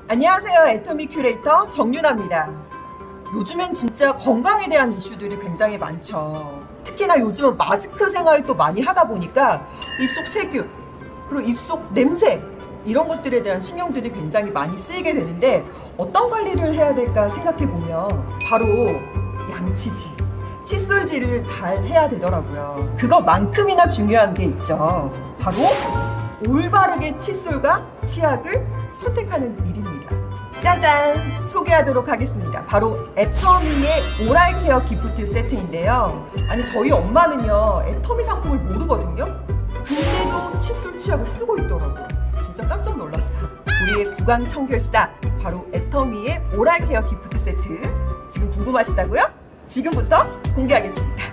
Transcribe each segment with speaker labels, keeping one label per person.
Speaker 1: 안녕하세요. 애터미 큐레이터 정윤아입니다. 요즘엔 진짜 건강에 대한 이슈들이 굉장히 많죠. 특히나 요즘은 마스크 생활도 많이 하다 보니까 입속 세균, 그리고 입속 냄새 이런 것들에 대한 신경들이 굉장히 많이 쓰이게 되는데 어떤 관리를 해야 될까 생각해 보면 바로 양치질, 칫솔질을 잘 해야 되더라고요. 그거만큼이나 중요한 게 있죠. 바로 올바르게 칫솔과 치약을 선택하는 일입니다. 짜잔! 소개하도록 하겠습니다. 바로 애터미의 오랄케어 기프트 세트인데요. 아니 저희 엄마는요 애터미 상품을 모르거든요. 근데도 칫솔 치약을 쓰고 있더라고요. 진짜 깜짝 놀랐어요. 우리의 구강 청결사 바로 애터미의 오랄케어 기프트 세트 지금 궁금하시다고요? 지금부터 공개하겠습니다.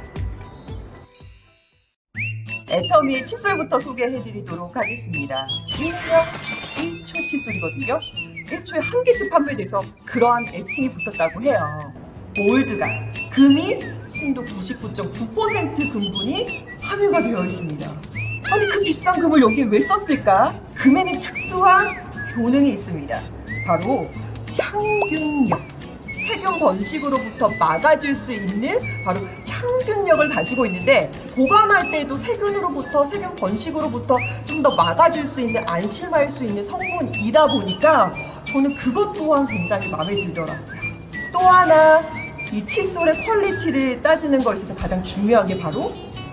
Speaker 1: 애터미의 칫솔부터 소개해드리도록 하겠습니다. 일명 1초 칫솔이거든요. 1초에 한 개씩 판매돼서 그러한 애칭이 붙었다고 해요. 골드가 금이 순도 99.9% 금분이 함유가 되어 있습니다. 아니 그 비싼 금을 여기에 왜 썼을까? 금에는 특수한 효능이 있습니다. 바로 향균력. 세균 번식으로부터 막아줄 수 있는 바로 향균력을 가지고 있는데 보관할 때도 세균으로부터 세균 번식으로부터 좀 더 막아줄 수 있는 안심할 수 있는 성분이다 보니까 저는 그것 또한 굉장히 마음에 들더라고요. 또 하나 이 칫솔의 퀄리티를 따지는 것에서 가장 중요한 게 바로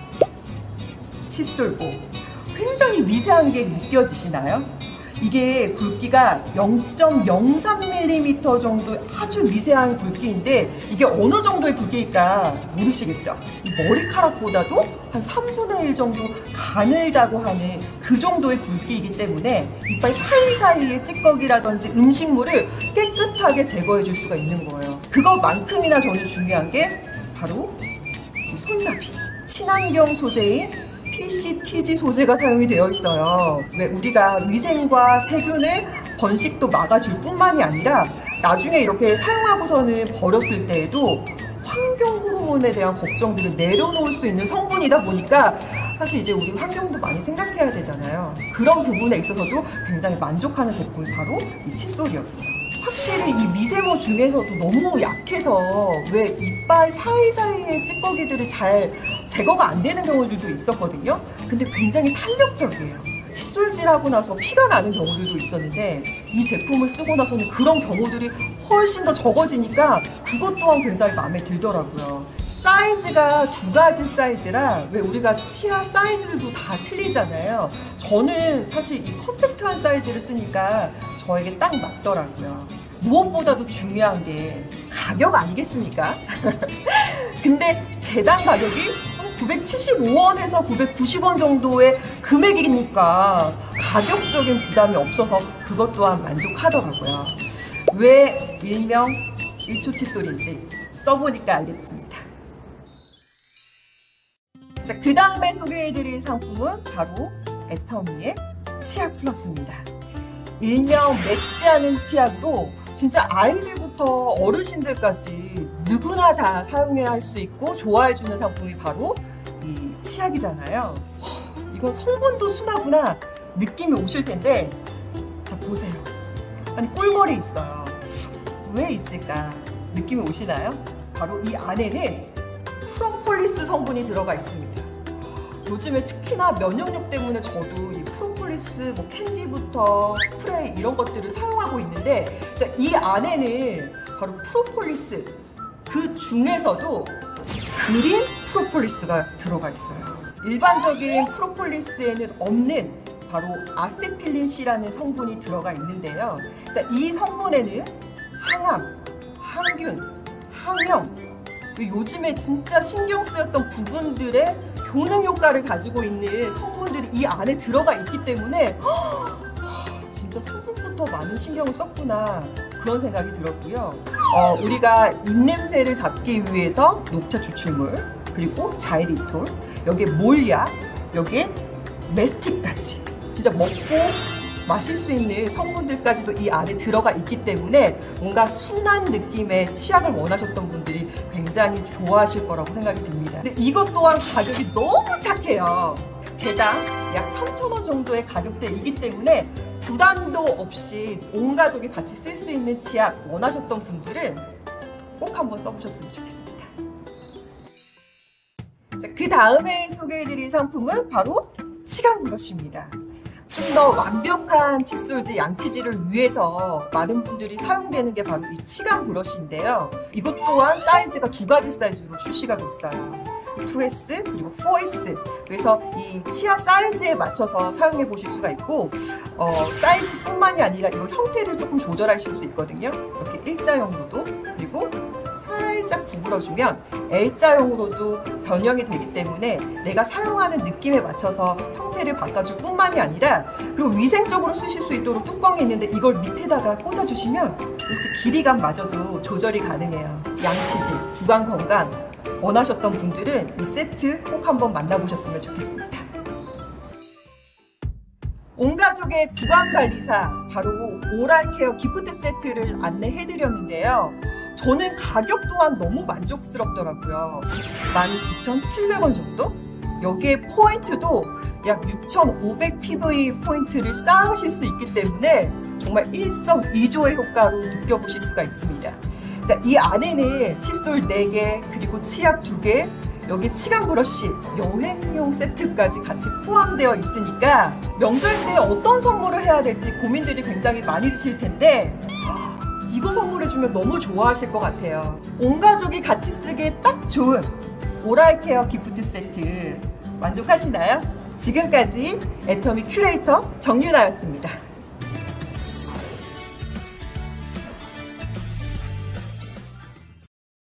Speaker 1: 칫솔고 굉장히 미세한 게 느껴지시나요? 이게 굵기가 0.03mm 정도의 아주 미세한 굵기인데 이게 어느 정도의 굵기일까 모르시겠죠? 머리카락보다도 한 3분의 1 정도 가늘다고 하는 그 정도의 굵기이기 때문에 이빨 사이사이의 찌꺼기라든지 음식물을 깨끗하게 제거해 줄 수가 있는 거예요. 그것만큼이나 저는 중요한 게 바로 이 손잡이. 친환경 소재인 PCTG 소재가 사용이 되어 있어요. 왜 우리가 위생과 세균을 번식도 막아줄 뿐만이 아니라 나중에 이렇게 사용하고서는 버렸을 때에도 환경 호르몬에 대한 걱정들을 내려놓을 수 있는 성분이다 보니까 사실 이제 우리 환경도 많이 생각해야 되잖아요. 그런 부분에 있어서도 굉장히 만족하는 제품이 바로 이 칫솔이었어요. 확실히 이 미세모 중에서도 너무 약해서 왜 이빨 사이사이의 찌꺼기들이 잘 제거가 안 되는 경우들도 있었거든요. 근데 굉장히 탄력적이에요. 칫솔질하고 나서 피가 나는 경우들도 있었는데 이 제품을 쓰고 나서는 그런 경우들이 훨씬 더 적어지니까 그것 또한 굉장히 마음에 들더라고요. 사이즈가 두 가지 사이즈라 왜 우리가 치아 사이즈들도 다 틀리잖아요. 저는 사실 이 컴팩트한 사이즈를 쓰니까 저에게 딱 맞더라고요. 무엇보다도 중요한 게 가격 아니겠습니까? 근데 개당 가격이 975원에서 990원 정도의 금액이니까 가격적인 부담이 없어서 그것 또한 만족하더라고요. 왜 일명 1초 칫솔인지 써보니까 알겠습니다. 자, 그 다음에 소개해드릴 상품은 바로 애터미의 치약 플러스입니다. 일명 맵지 않은 치약으로 진짜 아이들부터 어르신들까지 누구나 다 사용해야 할 수 있고 좋아해주는 상품이 바로 이 치약이잖아요. 이건 성분도 순하구나 느낌이 오실 텐데 자 보세요. 아니 꿀벌이 있어요. 왜 있을까 느낌이 오시나요? 바로 이 안에는 프로폴리스 성분이 들어가 있습니다. 요즘에 특히나 면역력 때문에 저도 이 프로폴리스 뭐 캔디부터 스프레이 이런 것들을 사용하고 있는데 자, 이 안에는 바로 프로폴리스 그 중에서도 그린 프로폴리스가 들어가 있어요. 일반적인 프로폴리스에는 없는 바로 아스테필린 C라는 성분이 들어가 있는데요. 자, 이 성분에는 항암, 항균, 항염 요즘에 진짜 신경 쓰였던 부분들의 효능 효과를 가지고 있는 성분들이 이 안에 들어가 있기 때문에 진짜 성분부터 많은 신경을 썼구나 그런 생각이 들었고요. 우리가 입냄새를 잡기 위해서 녹차 추출물 그리고 자이리톨 여기에 몰약 여기에 메스틱까지 진짜 먹고 마실 수 있는 성분들까지도 이 안에 들어가 있기 때문에 뭔가 순한 느낌의 치약을 원하셨던 분들이 굉장히 좋아하실 거라고 생각이 듭니다. 근데 이것 또한 가격이 너무 착해요. 개당 약 3,000원 정도의 가격대이기 때문에 부담도 없이 온 가족이 같이 쓸 수 있는 치약 원하셨던 분들은 꼭 한번 써보셨으면 좋겠습니다. 자, 그 다음에 소개해드릴 상품은 바로 치간 브러쉬입니다. 좀 더 완벽한 칫솔질, 양치질을 위해서 많은 분들이 사용되는 게 바로 이 치간 브러쉬인데요. 이것 또한 사이즈가 두 가지 사이즈로 출시가 됐어요. 2S 그리고 4S. 그래서 이 치아 사이즈에 맞춰서 사용해 보실 수가 있고 사이즈뿐만이 아니라 이 형태를 조금 조절하실 수 있거든요. 이렇게 일자형으로도, 그리고 살짝 구부러주면 L자형으로도 변형이 되기 때문에 내가 사용하는 느낌에 맞춰서 형태를 바꿔줄 뿐만이 아니라, 그리고 위생적으로 쓰실 수 있도록 뚜껑이 있는데 이걸 밑에다가 꽂아주시면 이렇게 길이감마저도 조절이 가능해요. 양치질, 구강 건강 원하셨던 분들은 이 세트 꼭 한번 만나보셨으면 좋겠습니다. 온 가족의 구강관리사, 바로 오랄케어 기프트 세트를 안내해드렸는데요. 저는 가격 또한 너무 만족스럽더라고요. 19,700원 정도? 여기에 포인트도 약 6,500 PV 포인트를 쌓으실 수 있기 때문에 정말 일석이조의 효과로 느껴보실 수가 있습니다. 자, 이 안에는 칫솔 4개, 그리고 치약 2개, 여기 치간 브러쉬, 여행용 세트까지 같이 포함되어 있으니까 명절 때 어떤 선물을 해야 될지 고민들이 굉장히 많이 드실 텐데 이거 선물해주면 너무 좋아하실 것 같아요. 온 가족이 같이 쓰기에 딱 좋은 오랄케어 기프트 세트 만족하시나요? 지금까지 애터미 큐레이터 정유나였습니다.